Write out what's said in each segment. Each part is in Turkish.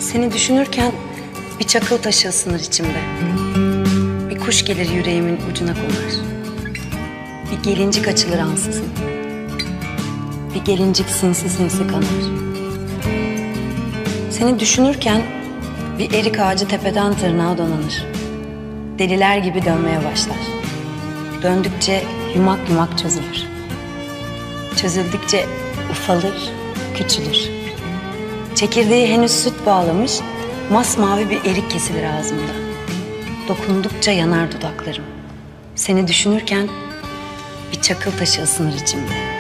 Seni düşünürken bir çakıl taşı ısınır içimde. Bir kuş gelir yüreğimin ucuna konar. Bir gelincik açılır ansızın. Bir gelincik sinsi sinsi kanar. Seni düşünürken bir erik ağacı tepeden tırnağa donanır. Deliler gibi dönmeye başlar. Döndükçe yumak yumak çözülür. Çözüldükçe ufalır, küçülür. Çekirdeği henüz süt bağlamış, masmavi bir erik kesilir ağzımda. Dokundukça yanar dudaklarım. Seni düşünürken bir çakıl taşı ısınır içimde.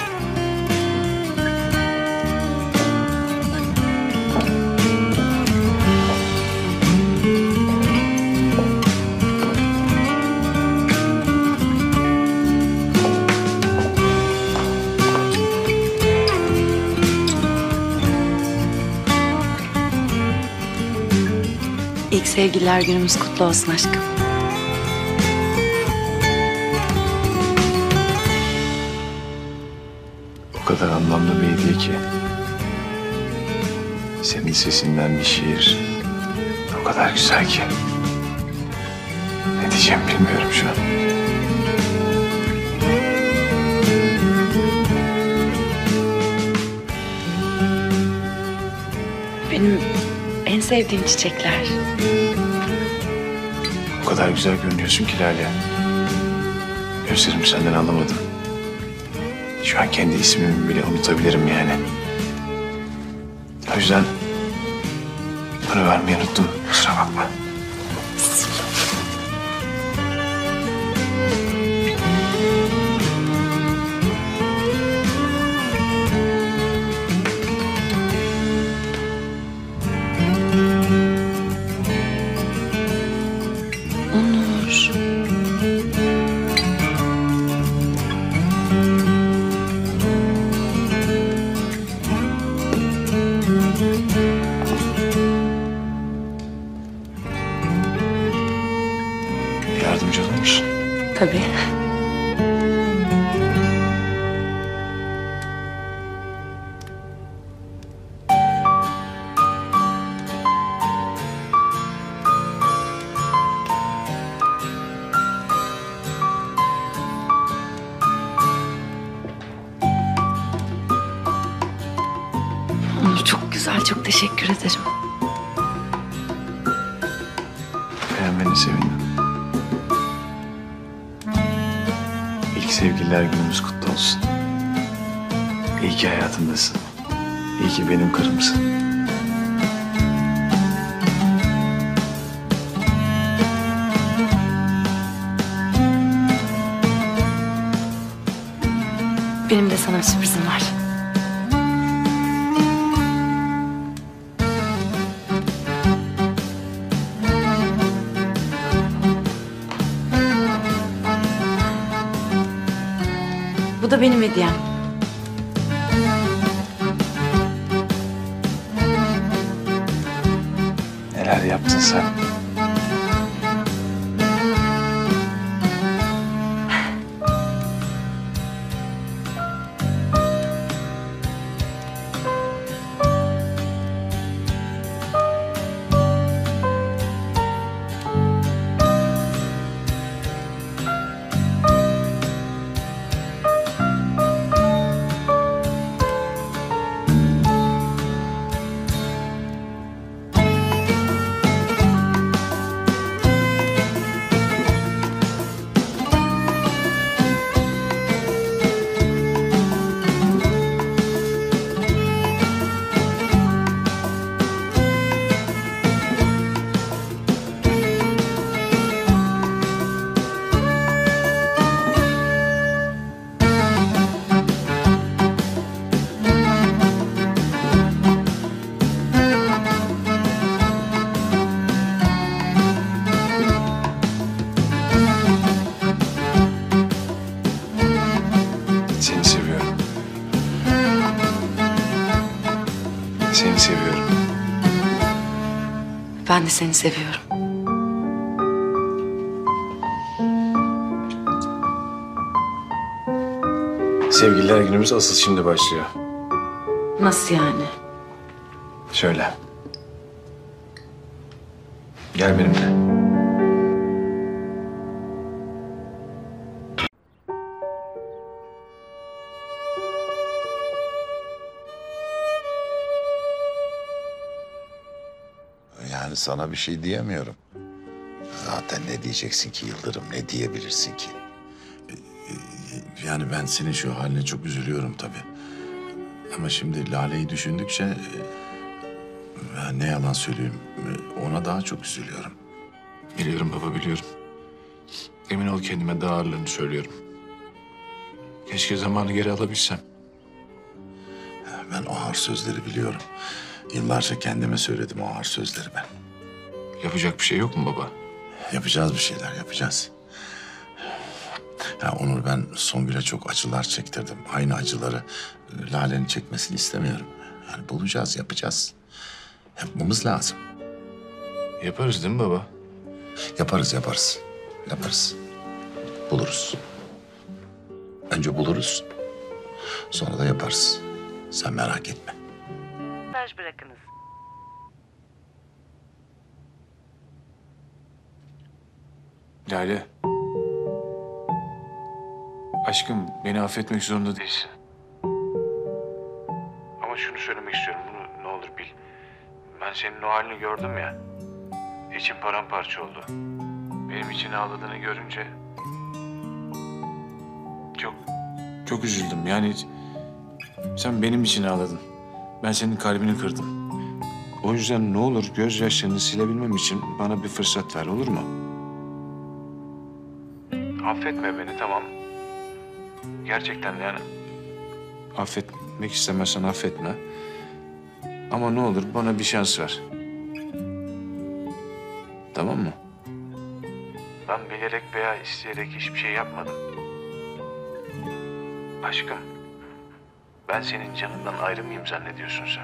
İlk sevgililer günümüz kutlu olsun aşkım. O kadar anlamlı bir hediye ki. Senin sesinden bir şiir. O kadar güzel ki. Ne diyeceğimi bilmiyorum şu an. Benim en sevdiğim çiçekler. O kadar güzel görünüyorsun ki Lale. Gözlerim senden alamadı. Şu an kendi ismimi bile unutabilirim yani. O yüzden bunu vermeyi unuttum. Kusura bakma. Onur. Yardımcı olur musun? Tabii. Onur çok güzel, çok teşekkür ederim. Beğenmeni sevindim. İlk sevgililer günümüz kutlu olsun. İyi ki hayatımdasın. İyi ki benim karımsın. Benim de sana bir sürprizim var. Bu da benim hediyem. Neler yaptın sen? Seni seviyorum. Seni seviyorum. Ben de seni seviyorum. Sevgililer günümüz asıl şimdi başlıyor. Nasıl yani? Şöyle. Gel benimle. Yani sana bir şey diyemiyorum. Zaten ne diyeceksin ki Yıldırım, ne diyebilirsin ki? Yani ben senin şu haline çok üzülüyorum tabii. Ama şimdi Lale'yi düşündükçe... ne yalan söyleyeyim, ona daha çok üzülüyorum. Biliyorum baba, biliyorum. Emin ol kendime daha ağırlığını söylüyorum. Keşke zamanı geri alabilsem. Ben o ağır sözleri biliyorum. Yıllarca kendime söyledim o ağır sözleri ben. Yapacak bir şey yok mu baba? Yapacağız bir şeyler, yapacağız. Ya Onur, ben Songül'e çok acılar çektirdim. Aynı acıları Lale'nin çekmesini istemiyorum. Yani bulacağız, yapacağız. Yapmamız lazım. Yaparız değil mi baba? Yaparız, yaparız. Yaparız. Buluruz. Önce buluruz. Sonra da yaparız. Sen merak etme. Mesaj bırakınız. Lale. Aşkım, beni affetmek zorunda değilsin. Ama şunu söylemek istiyorum, bunu ne olur bil. Ben senin o halini gördüm ya. İçim paramparça oldu. Benim için ağladığını görünce... Çok üzüldüm. Yani sen benim için ağladın. Ben senin kalbini kırdım. O yüzden ne olur gözyaşlarını silebilmem için bana bir fırsat ver, olur mu? Affetme beni, tamam. Gerçekten yani affetmek istemezsen affetme. Ama ne olur bana bir şans ver. Tamam mı? Ben bilerek veya isteyerek hiçbir şey yapmadım. Aşkım, ben senin canından ayrı mıyım zannediyorsun sen?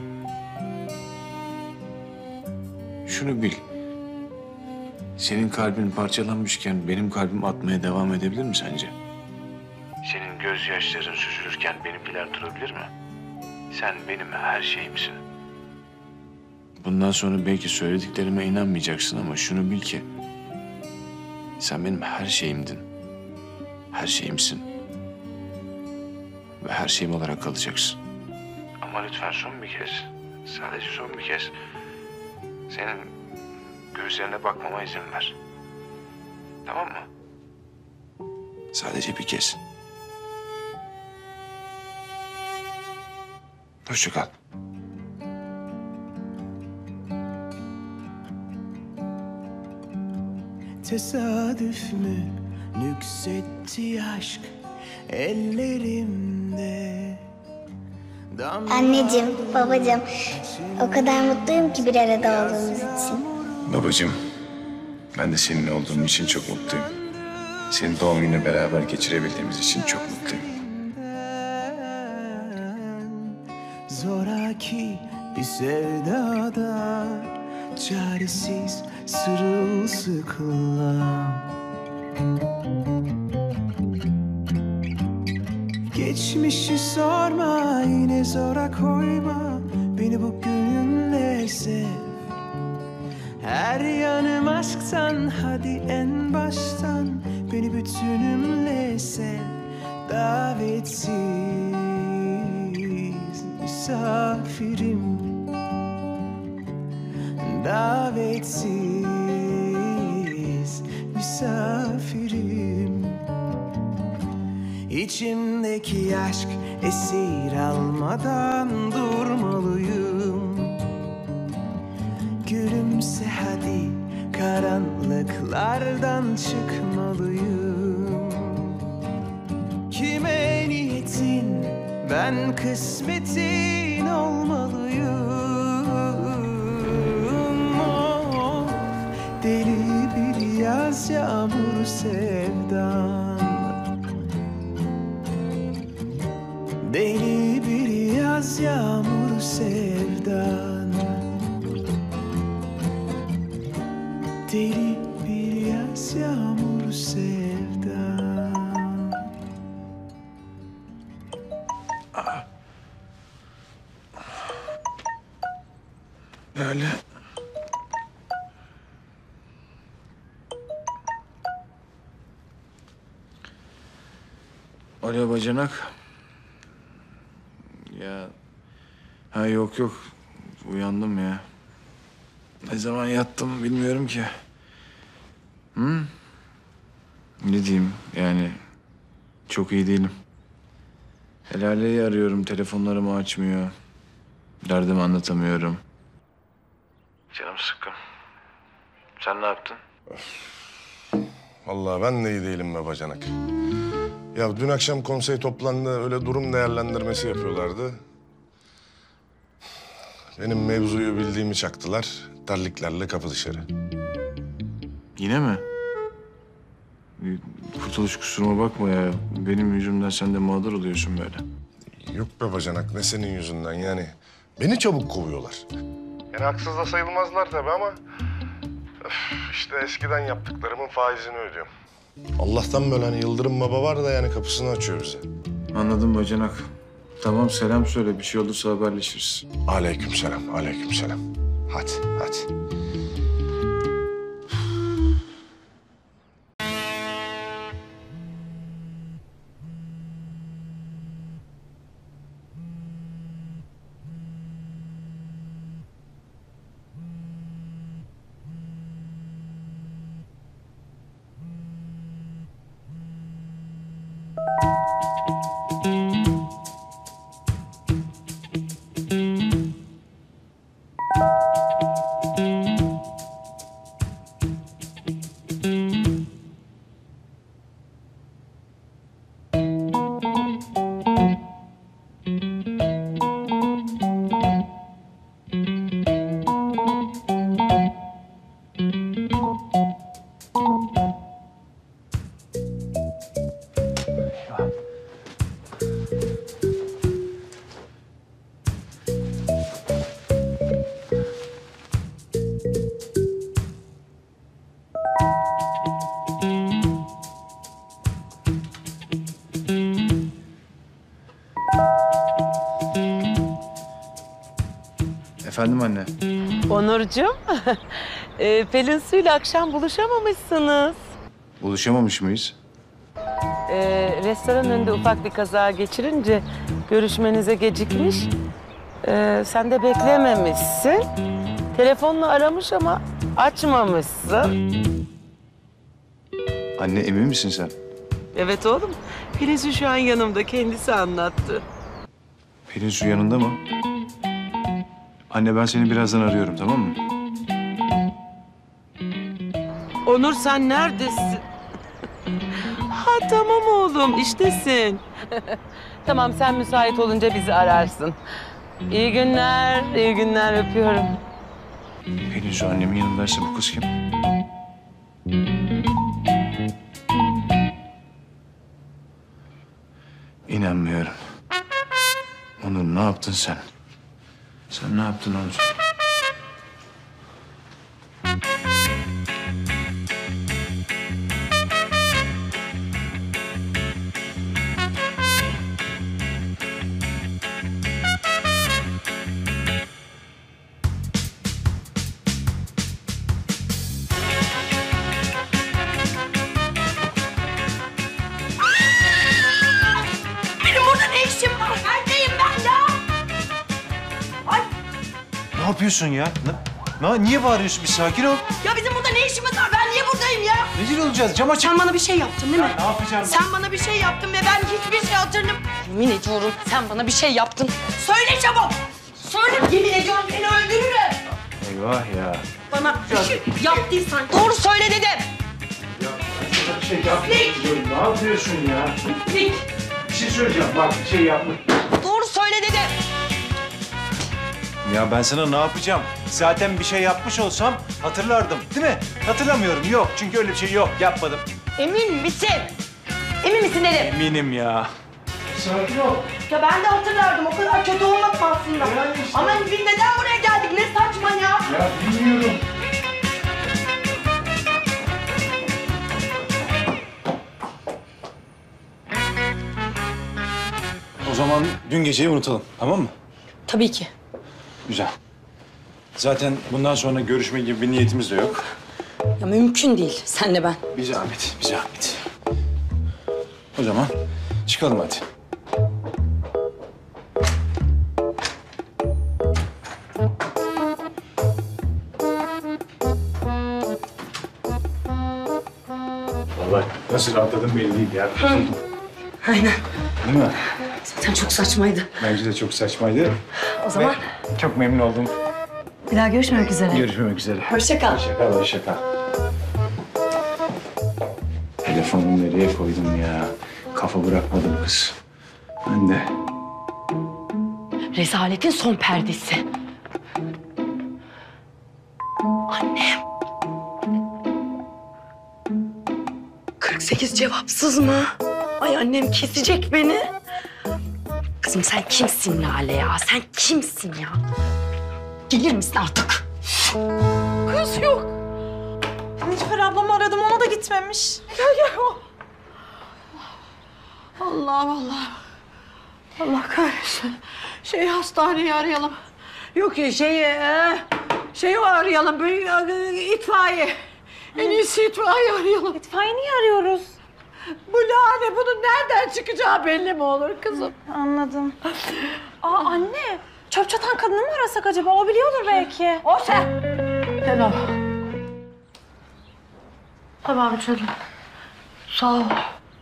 Şunu bil. Senin kalbin parçalanmışken benim kalbim atmaya devam edebilir mi sence? Senin gözyaşların süzülürken benimkiler durabilir mi? Sen benim her şeyimsin. Bundan sonra belki söylediklerime inanmayacaksın ama şunu bil ki... sen benim her şeyimdin. Her şeyimsin. Ve her şeyim olarak kalacaksın. Ama lütfen son bir kez, sadece son bir kez... senin gözlerine bakmama izin ver. Tamam mı? Sadece bir kez. Hoşça kal. Tesadüf mü nüksetti aşk ellerimde? Anneciğim, babacığım, o kadar mutluyum ki bir arada olduğumuz için. Babacığım, ben de senin olduğum için çok mutluyum. Senin doğum gününü beraber geçirebildiğimiz için çok mutluyum. Zoraki bir sevdada çaresiz sırılsıklam. Geçmişi sorma, yine zora koyma, beni bugünle sev. Her yanım aşktan, hadi en baştan beni bütünümle sev. Davetsiz misafirim, davetsiz misafirim. İçimdeki aşk esir almadan durmalıyım. Gülümse hadi, karanlıklardan çıkmalıyım. Kime niyetin, ben kısmetin olmalıyım. Of, deli bir yaz yağmur sevdan, deli bir yaz yağmur sevdan, deli bir yaz yağmur sevdan. Lale. Alo bacanak. Ya... Ha yok. Uyandım ya. Ne zaman yattım bilmiyorum ki. Ne diyeyim yani... Çok iyi değilim. Helale'yi arıyorum, telefonlarımı açmıyor. Derdimi anlatamıyorum. Canım sıkkın. Sen ne yaptın? Vallahi ben de iyi değilim be bacanak. Ya dün akşam konsey toplandı, öyle durum değerlendirmesi yapıyorlardı. Benim mevzuyu bildiğimi çaktılar. Terliklerle kapı dışarı. Yine mi? Kurtuluş, kusuruma bakma ya. Benim yüzümden sen de mağdur oluyorsun böyle. Yok be bacanak, ne senin yüzünden yani. Beni çabuk kovuyorlar. Yani haksız da sayılmazlar tabii ama... işte eskiden yaptıklarımın faizini ödüyorum. Allah'tan böyle hani Yıldırım Baba var da yani kapısını açıyor bize. Anladım bacanak. Tamam, selam söyle. Bir şey olursa haberleşiriz. Aleykümselam, aleykümselam. Hadi. Efendim anne? Onurcuğum, Pelin Su'yla akşam buluşamamışsınız. Buluşamamış mıyız? Restoran önünde ufak bir kaza geçirince görüşmenize gecikmiş. Sen de beklememişsin. Telefonla aramış ama açmamışsın. Anne, emin misin sen? Evet oğlum, Pelin Su şu an yanımda, kendisi anlattı. Pelin Su yanında mı? Anne, ben seni birazdan arıyorum, tamam mı? Onur, sen neredesin? Ha tamam oğlum, iştesin. Tamam, sen müsait olunca bizi ararsın. İyi günler, öpüyorum. Pelin Su annemin yanındaysa bu kız kim? İnanmıyorum. Onur, ne yaptın sen? Sen ne yaptın Onur? Benim burada ne işim var? Neredeyim ben ya? Ay Ne yapıyorsun ya? Niye bağırıyorsun? Bir sakin ol. ya bizim burada ne işimiz var? Ben niye buradayım ya? Rezil olacağız. Cam açık. Sen bana bir şey yaptın değil mi? Ne yapacağım? Sen bana bir şey yaptın ve ben hiçbir şey hatırlamıyorum. Yemin ediyorum sen bana bir şey yaptın. Söyle çabuk. Söyle. Yemin ediyorum seni öldürürüm. Eyvah ya. Bana bir şey yaptıysan doğru söyle dedim. Bir şey yapmıyorum. Ne yapıyorsun ya? Dik. Bir şey söyleyeceğim. Bak, bir şey yapma. Doğru söyle dedim. Ya ben sana ne yapacağım? Zaten bir şey yapmış olsam hatırlardım, değil mi? Hatırlamıyorum, yok. Çünkü öyle bir şey yok, yapmadım. Emin misin? Emin misin dedim. Eminim ya. Sakin ol. Ya ben de hatırlardım. O kadar kötü olmadım aslında. Yani işte. Ama biz neden buraya geldik? Ne saçma ya. Ya bilmiyorum. O zaman dün geceyi unutalım, tamam mı? Tabii ki. Güzel. Zaten bundan sonra görüşme gibi bir niyetimiz de yok. Ya mümkün değil. Senle ben. Bir zahmet, bir zahmet. O zaman Çıkalım hadi. Vallahi nasıl rahatladım belli değil ya. Aynen. Değil mi? Zaten çok saçmaydı. Bence de çok saçmaydı. O zaman Ve çok memnun oldum. bir daha görüşmek üzere. Görüşmek üzere. Hoşça kal. Hoşça kal, hoşça kal. Telefonu nereye koydum ya? Kafa bırakmadı bu kız. Ben de. Rezaletin son perdesi. Annem. 48 cevapsız mı? Ay annem kesecek beni. Kızım sen kimsin Lale ya? Sen kimsin ya? Gelir misin artık? Kız yok. Nilüfer ablamı aradım, ona da gitmemiş. Gel. Allah. Allah kahretsin. Hastaneyi arayalım. Yok ya şeyi arayalım. İtfaiye. En iyisi itfaiye arayalım. İtfaiye niye arıyoruz? Bu Lale bunun nereden çıkacağı belli mi olur kızım? Anladım. Anne, çöp çatan kadını mı arasak acaba? O biliyordur belki. O sen. Tamam. Tamam canım. Sağ ol.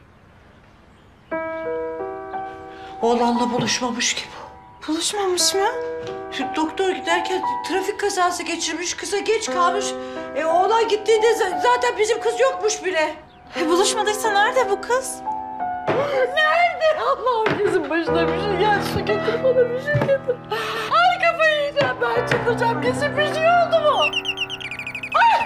Oğlanla buluşmamış ki bu. Buluşmamış mı? Doktor giderken trafik kazası geçirmiş, kıza geç kalmış. Oğlan gittiğinde zaten bizim kız yokmuş bile. Buluşmadıysa nerede bu kız? Nerede? Allah'ım kızın başına bir şey gel. Su getir bana, bir şey getir. Ay kafayı yiyeceğim ben, çıldıracağım. Kesin bir şey oldu mu? Ay!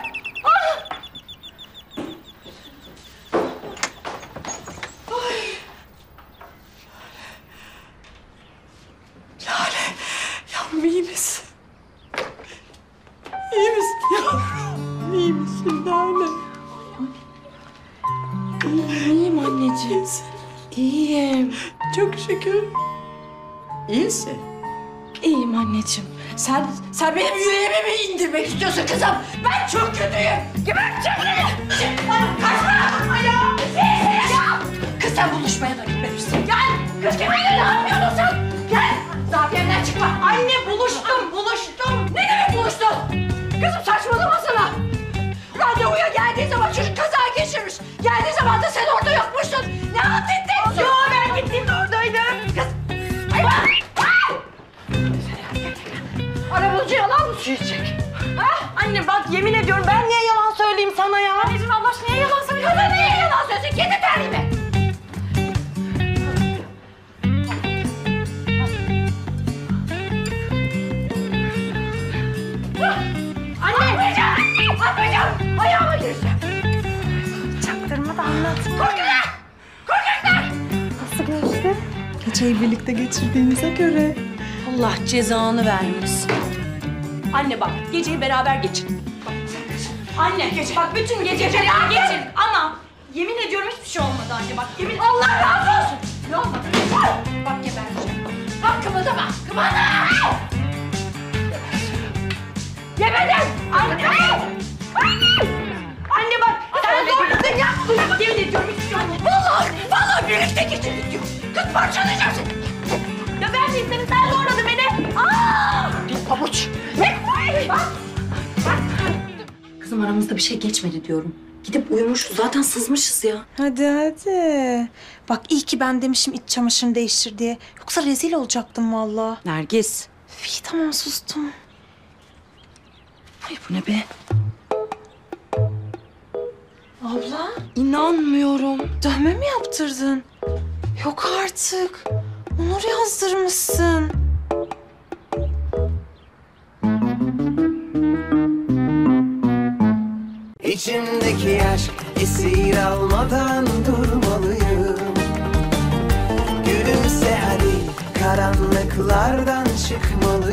Lale, yavrum iyi misin? İyi misin yavrum? İyi misin Lale? İyiyim anneciğim. İyiyim. Çok şükür. İyisin. İyiyim anneciğim. Sen benim yüreğime mi indirmek istiyorsun kızım? Ben çok kötüyüm. Geberteceğim seni. Kaçma. Ayağım. Ya. Kız sen buluşmaya da gitmemişsin. Gel. Kız kiminle ne yapıyorsun sen? Gel. Zafiyemden çıkma. Anne buluştum. Ne demek buluştun? Kızım saçmalamasana. Randevuya geldiği zaman çocuk kaza geçirmiş. Geldiği zaman da sen orada yokmuşsun. Ne halt ettin? Yo ben gittiğimde oradaydım. Kız. Ay. Arabacı yalan mı söyleyecek? Ha? Anne bak yemin ediyorum ben niye yalan söyleyeyim sana ya? Anneciğim Allah aşkına niye yalan söylüyorsun? Kızım niye yalan söylüyorsun? Kendi terliğime. Anne! Atmayacağım! Ayağıma gireceğim. Çaktırma da anlat. Korkaklar! Nasıl geçti? Geceyi birlikte geçirdiğinize göre. Allah cezanı vermesin. Anne bak geceyi beraber geçin. Anne bak bütün gece beraber geçin ama yemin ediyorum hiçbir şey olmadı anne bak yemin. Allah razı olsun! Ne olmadı? Bak gebereceğim. Bak kımıldama! Yemedim! Anne! Anne bak sen zorladın ya. Bak yemin ediyorum hiçbir şey olmadı. Vallahi birlikte geçirdik diyor. Kız parçalayacağım seni. Ya ben de seni sen zorladın beni. Aa! Bir pabuç. Kızım aramızda bir şey geçmedi diyorum. Gidip uyumuşuz. Zaten sızmışız ya. Hadi. Bak iyi ki ben demişim iç çamaşırını değiştir diye. Yoksa rezil olacaktım vallahi. Nergis. İyi tamam sustum. Ay bu ne be? Abla İnanmıyorum. dövme mi yaptırdın? Yok artık. Onur yazdırmışsın. İçimdeki aşk esir almadan durmalıyım. Gülümse hadi karanlıklardan çıkmalıyım.